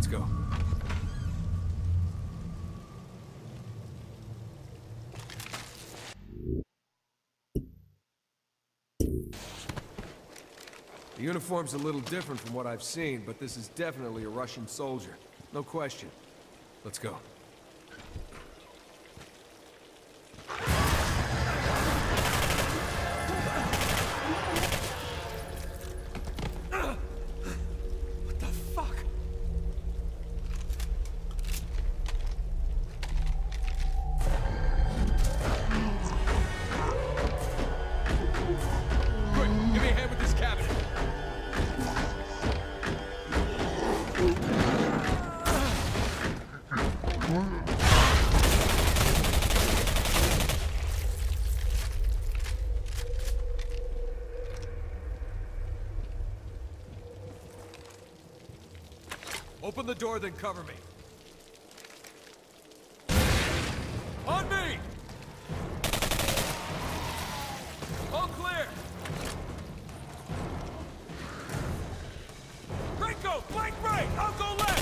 go. The uniform's a little different from what I've seen, but this is definitely a Russian soldier. No question. Let's go. What the fuck? Quick, give me a hand with this cabinet. Open the door, then cover me. On me! All clear! Rico, flank right! I'll go left!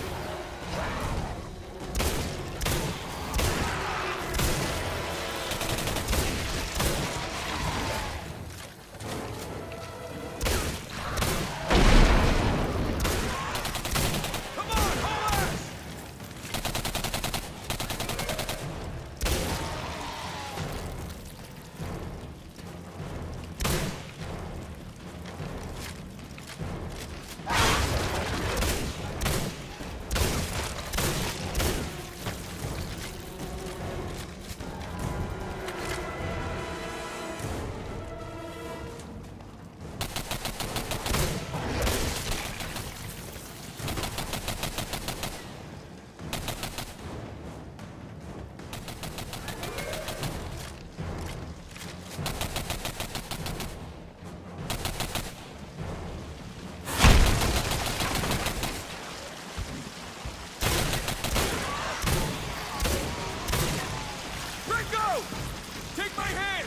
Take my hand!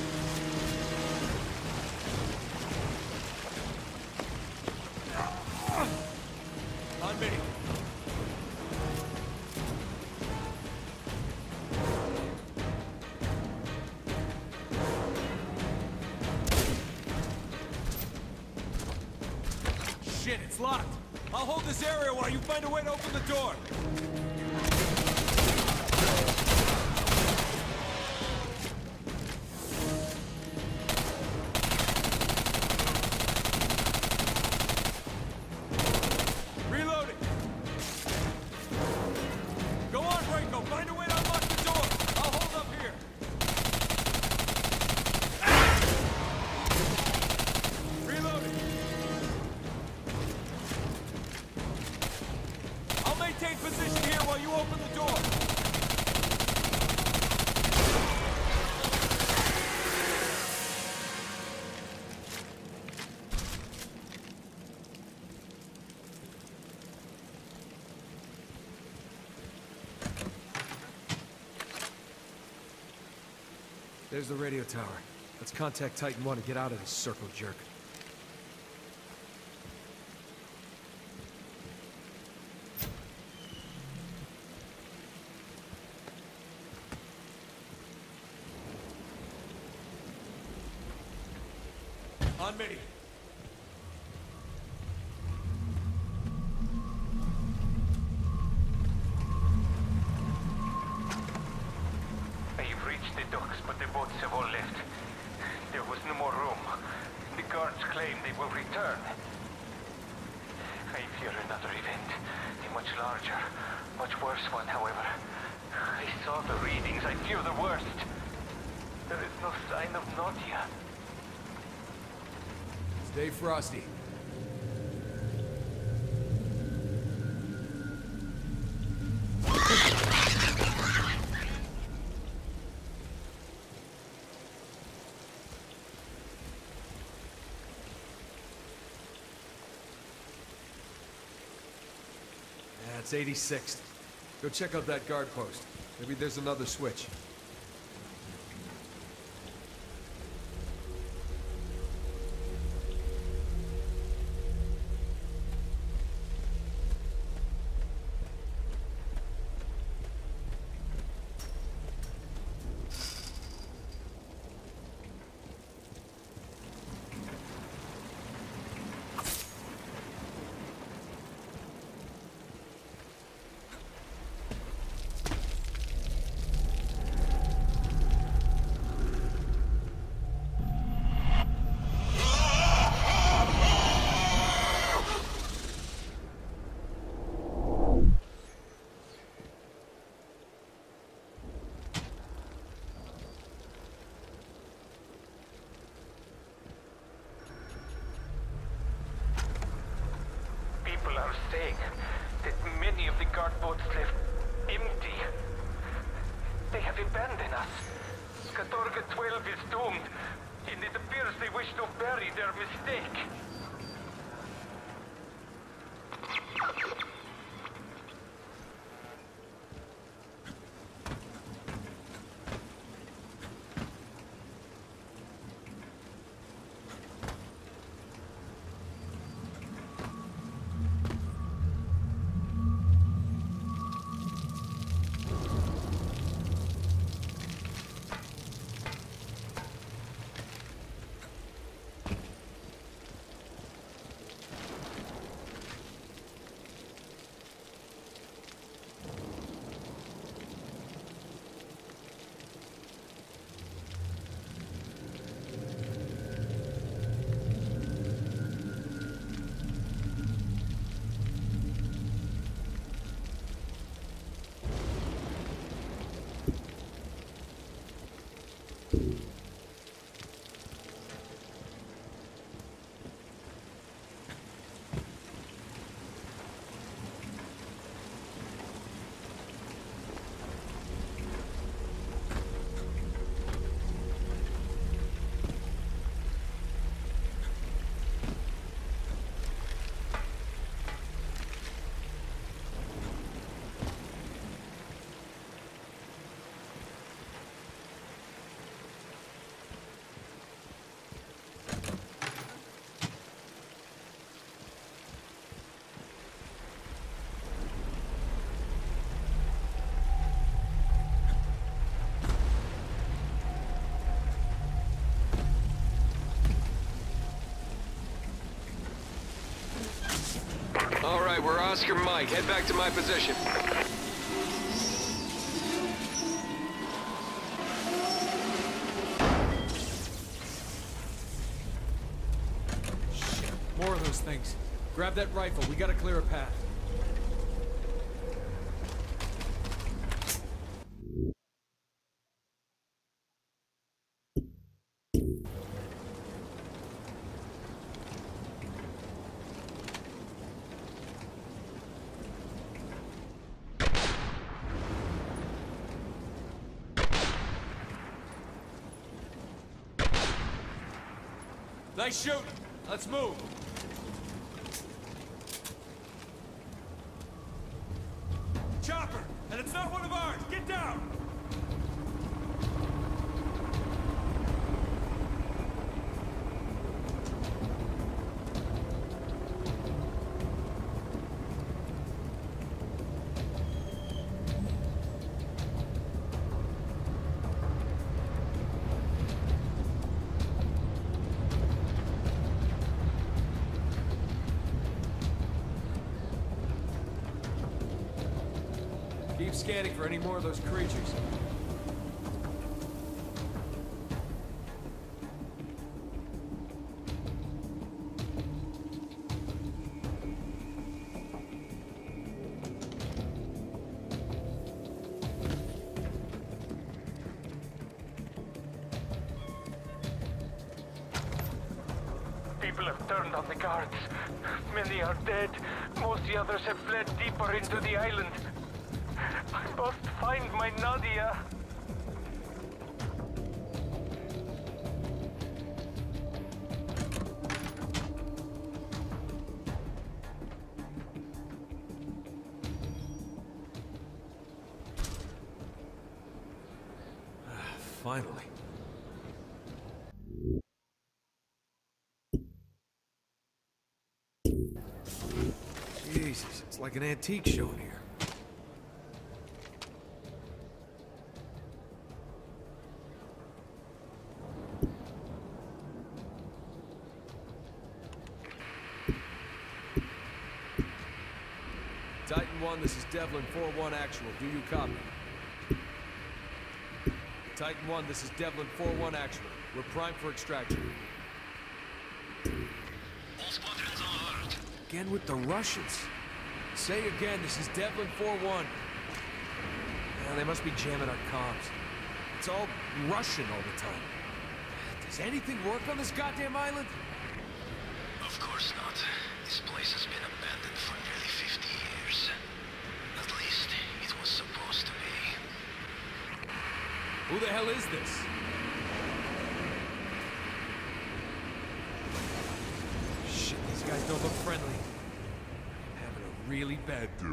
On me. Shit, it's locked. I'll hold this area while you find a way to open the door. Find a way to unlock the door! I'll hold up here! Reloading! I'll maintain position here while you open the door! There's the radio tower. Let's contact Titan 1 and get out of this circle jerk. On me! But the boats have all left. There was no more room. The guards claim they will return. I fear another event. A much larger, much worse one, however. I saw the readings. I fear the worst. There is no sign of nausea. Stay frosty. It's 86th. Go check out that guard post. Maybe there's another switch. work is doomed. And it appears they wish to bury their mistake. All right, we're Oscar Mike. Head back to my position. Shit, more of those things. Grab that rifle. We gotta clear a path. Nice shooting. Let's move. Chopper! And it's not one of ours! Get down! Keep scanning for any more of those creatures. People have turned on the guards. Many are dead. Most of the others have fled deeper into the island. I must find my Nadia. Finally. Jesus, it's like an antique show in here. Titan 1, this is Devlin 4-1 actual. Do you copy? Titan 1, this is Devlin 4-1 actual. We're primed for extraction. All squadrons on alert. Again with the Russians. Say again, this is Devlin 4-1. Yeah, they must be jamming our comms. It's all Russian all the time. Does anything work on this goddamn island? Of course not. This place has been abandoned for nearly 50 years. At least, it was supposed to be. Who the hell is this? friendly. Having a really bad day.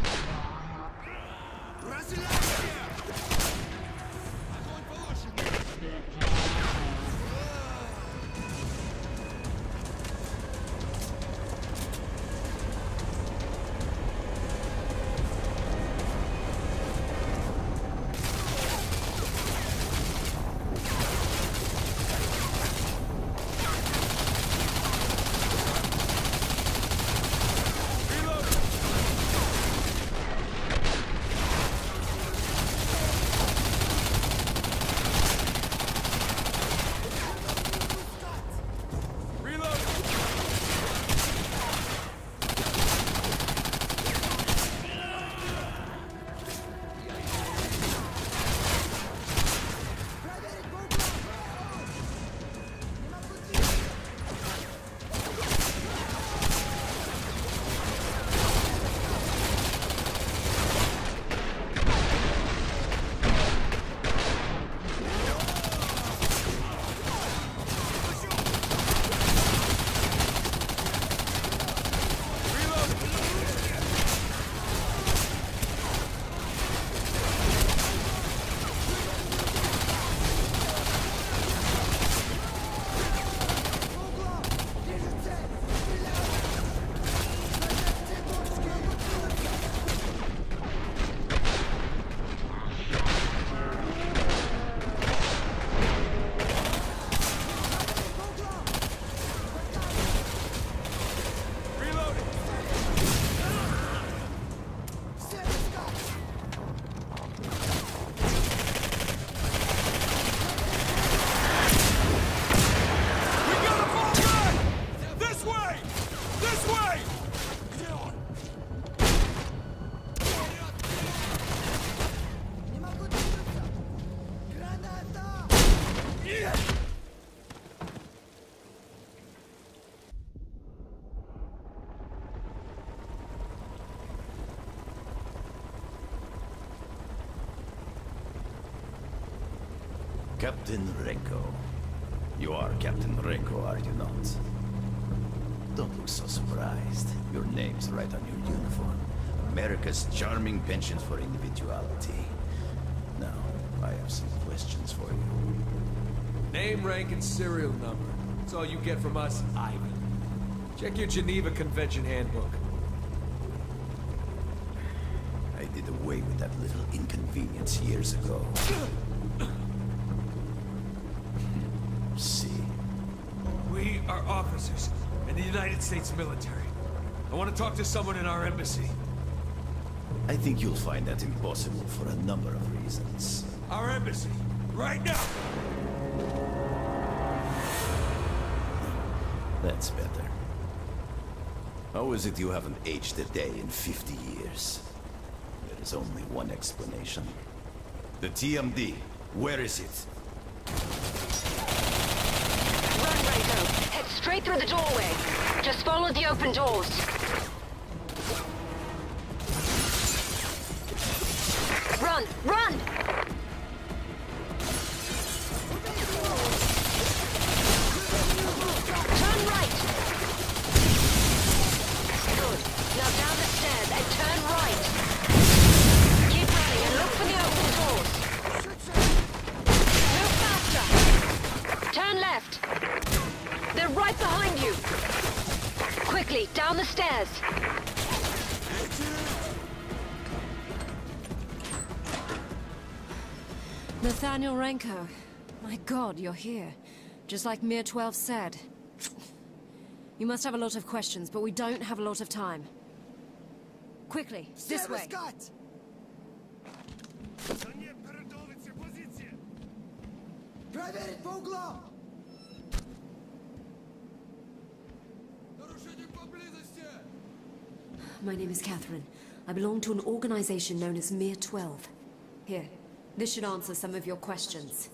Captain Renko. You are Captain Renko, are you not? Don't look so surprised. Your name's right on your uniform. America's charming penchant for individuality. Now, I have some questions for you. Name, rank, and serial number. That's all you get from us, Ivan. Check your Geneva Convention handbook. I did away with that little inconvenience years ago. See? We are officers in the United States military. I want to talk to someone in our embassy. I think you'll find that impossible for a number of reasons. Our embassy, right now! That's better. How is it you haven't aged a day in 50 years? There is only one explanation. The TMD, where is it? Run, Ranko. Head straight through the doorway. Just follow the open doors. Run! Run! Turn right! Good. Now down the stairs and turn right. Keep running and look for the open doors. Move faster! Turn left! They're right behind you! Quickly, down the stairs! Nathaniel Renko. My God, you're here. Just like Mir 12 said. You must have a lot of questions, but we don't have a lot of time. Quickly, this way. My name is Catherine. I belong to an organization known as Mir 12. Here, this should answer some of your questions.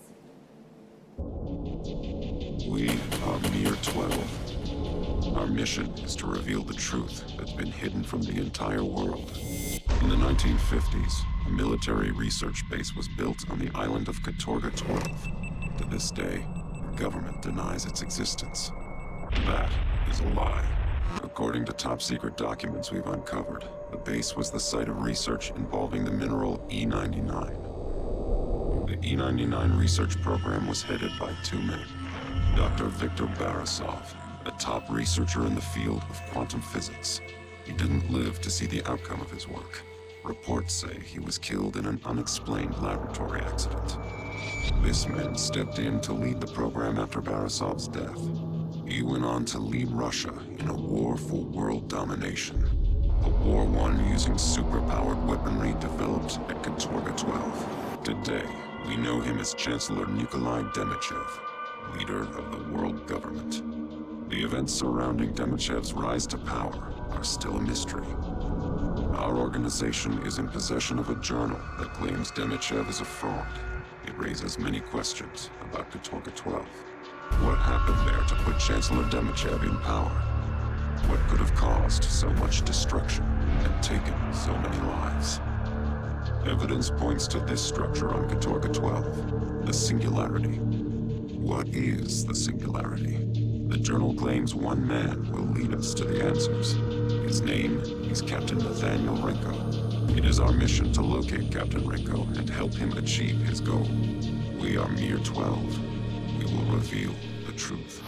We are Mir 12. Our mission is to reveal the truth that's been hidden from the entire world. In the 1950s, a military research base was built on the island of Katorga 12. To this day, the government denies its existence. That is a lie. According to top-secret documents we've uncovered, the base was the site of research involving the mineral E99. The E99 research program was headed by two men. Dr. Viktor Barasov, a top researcher in the field of quantum physics. He didn't live to see the outcome of his work. Reports say he was killed in an unexplained laboratory accident. This man stepped in to lead the program after Barasov's death. He went on to lead Russia in a war for world domination. A war won using superpowered weaponry developed at Katorga 12. Today, we know him as Chancellor Nikolai Demichev, leader of the world government. The events surrounding Demichev's rise to power are still a mystery. Our organization is in possession of a journal that claims Demichev is a fraud. It raises many questions about Katorga 12. What happened there to put Chancellor Demichev in power? What could have caused so much destruction and taken so many lives? Evidence points to this structure on Katorga 12, the Singularity. What is the Singularity? The journal claims one man will lead us to the answers. His name is Captain Nathaniel Renko. It is our mission to locate Captain Renko and help him achieve his goal. We are Mir 12. We will reveal the truth.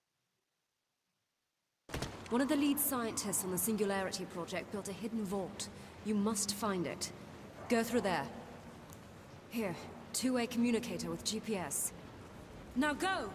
One of the lead scientists on the Singularity project built a hidden vault. You must find it. Go through there. Here, two-way communicator with GPS. Now go!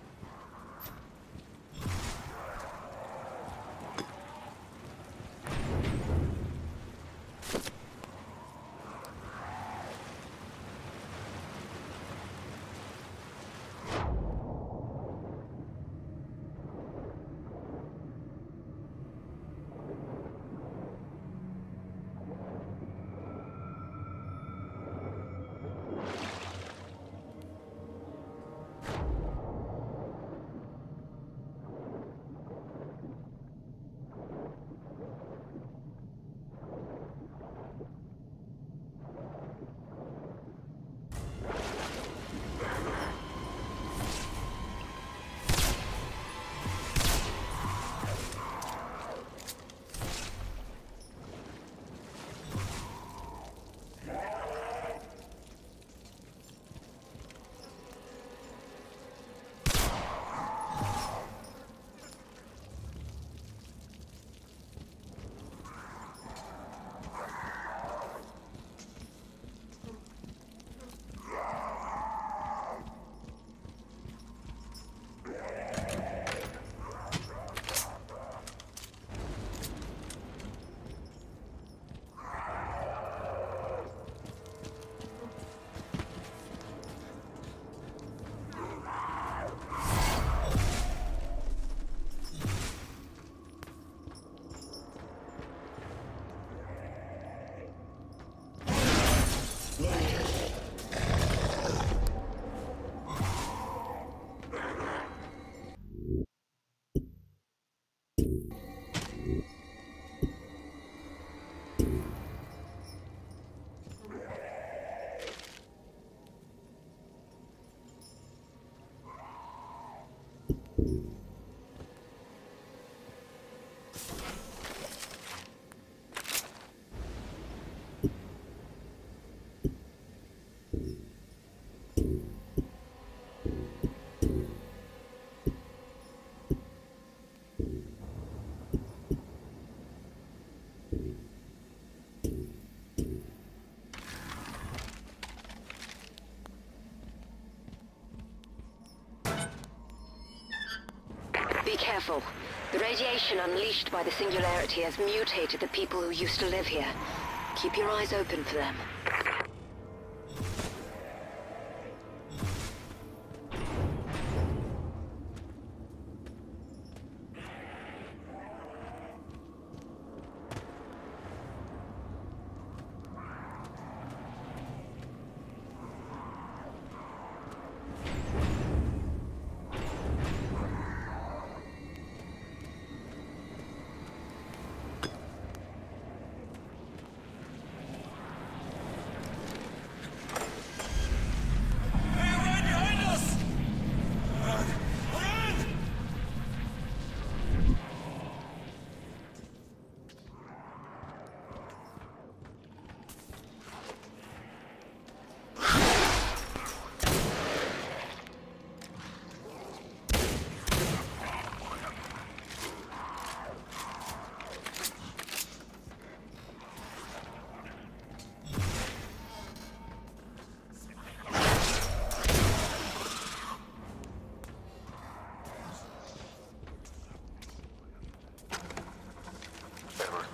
Be careful. The radiation unleashed by the Singularity has mutated the people who used to live here. Keep your eyes open for them.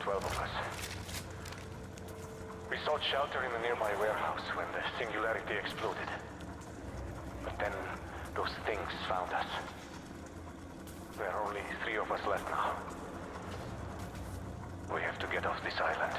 12 of us. We sought shelter in the nearby warehouse when the Singularity exploded. But then those things found us. There are only 3 of us left now. We have to get off this island.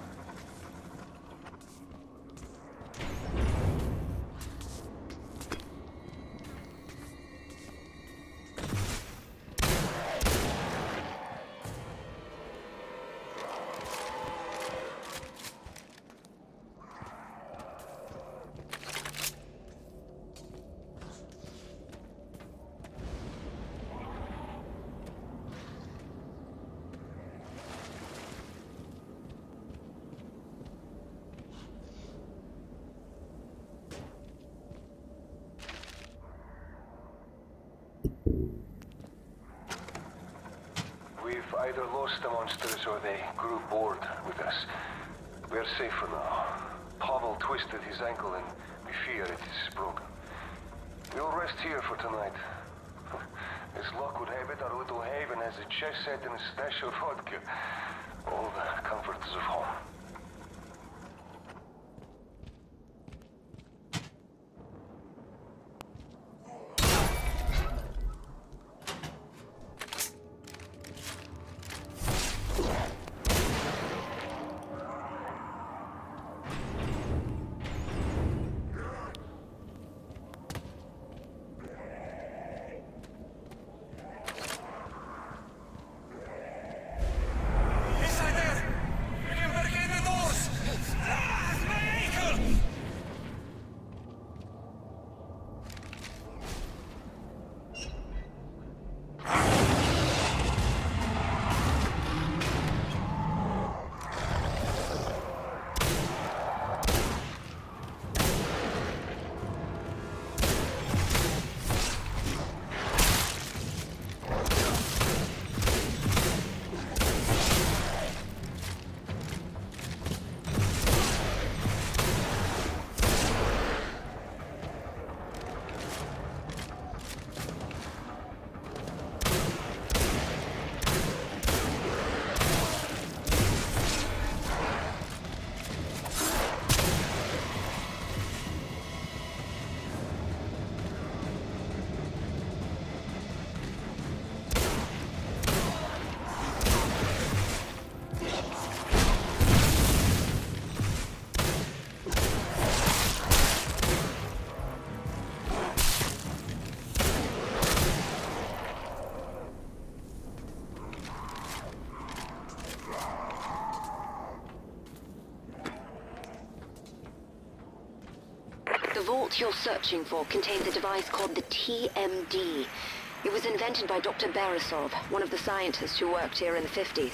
We've either lost the monsters or they grew bored with us. We're safe for now. Pavel twisted his ankle and we fear it is broken. We'll rest here for tonight. As luck would have it, our little haven has a chess set and a stash of vodka. All the comforts of home. The vault you're searching for contains a device called the TMD. It was invented by Dr. Beresov, one of the scientists who worked here in the 50s.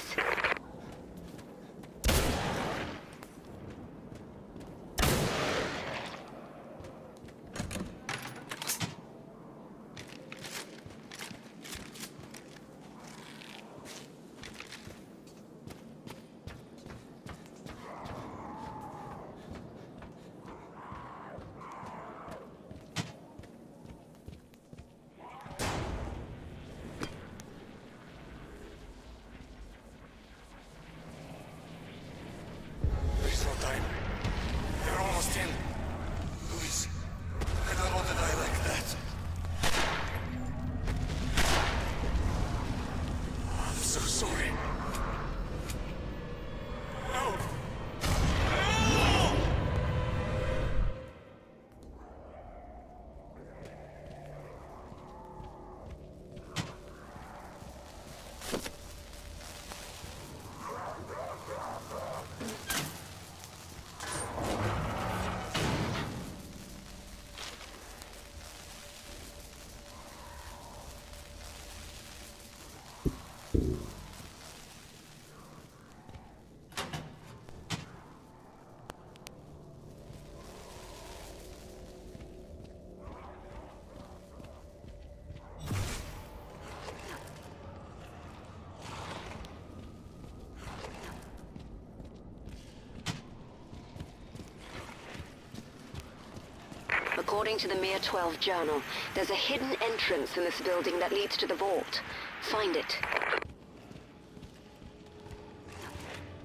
According to the Mir 12 journal, there's a hidden entrance in this building that leads to the vault. Find it.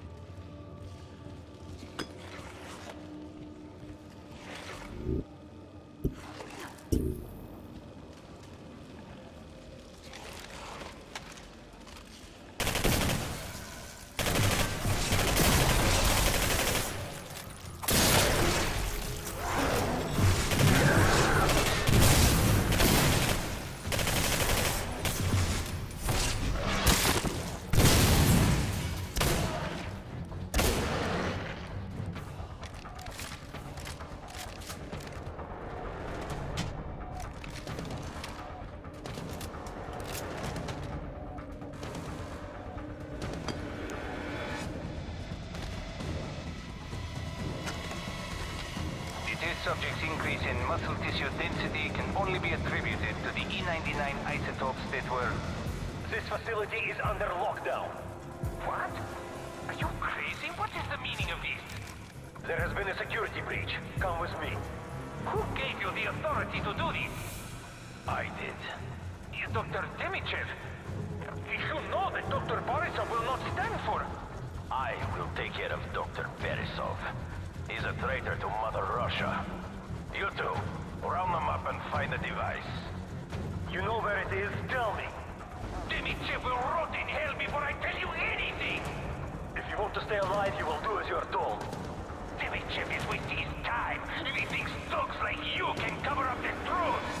subject's increase in muscle tissue density can only be attributed to the E99 isotopes that were... This facility is under lockdown. What? Are you crazy? What is the meaning of this? There has been a security breach. Come with me. Who gave you the authority to do this? I did. Dr. Demichev. You know that Dr. Borisov will not stand for... I will take care of Dr. Beresov. He's a traitor to Mother Russia. You two, round them up and find the device. You know where it is? Tell me. Demichev will rot in hell before I tell you anything! If you want to stay alive, you will do as you're told. Demichev is wasting his time if he thinks thugs like you can cover up the truth!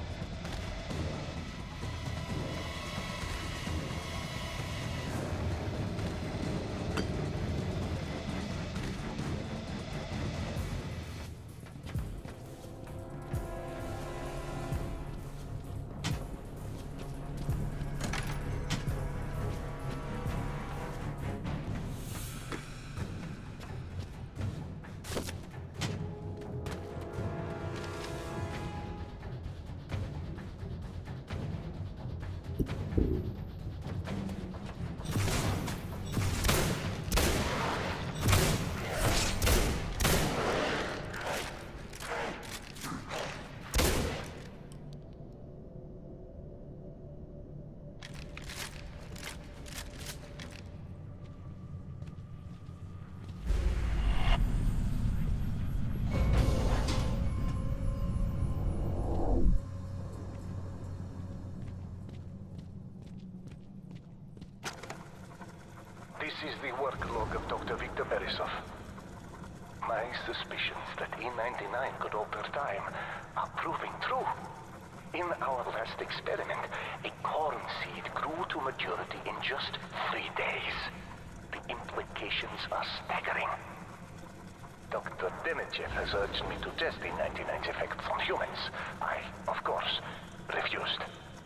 This is the work log of Dr. Viktor Beresov. My suspicions that E99 could alter time are proving true. In our last experiment, a corn seed grew to maturity in just 3 days. The implications are staggering. Dr. Demichev has urged me to test E99's effects on humans. I, of course, refused.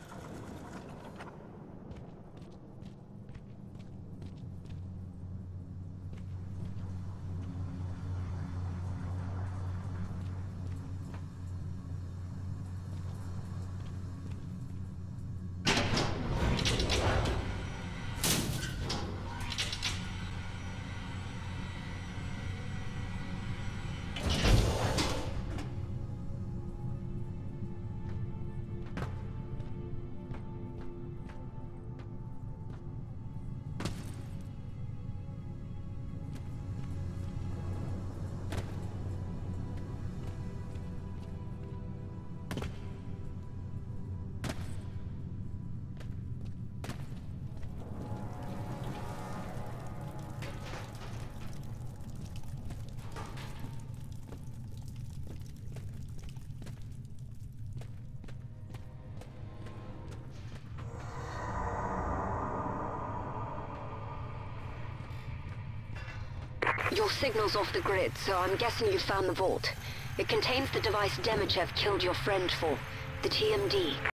Your signal's off the grid, so I'm guessing you found the vault. It contains the device Demichev killed your friend for, the TMD.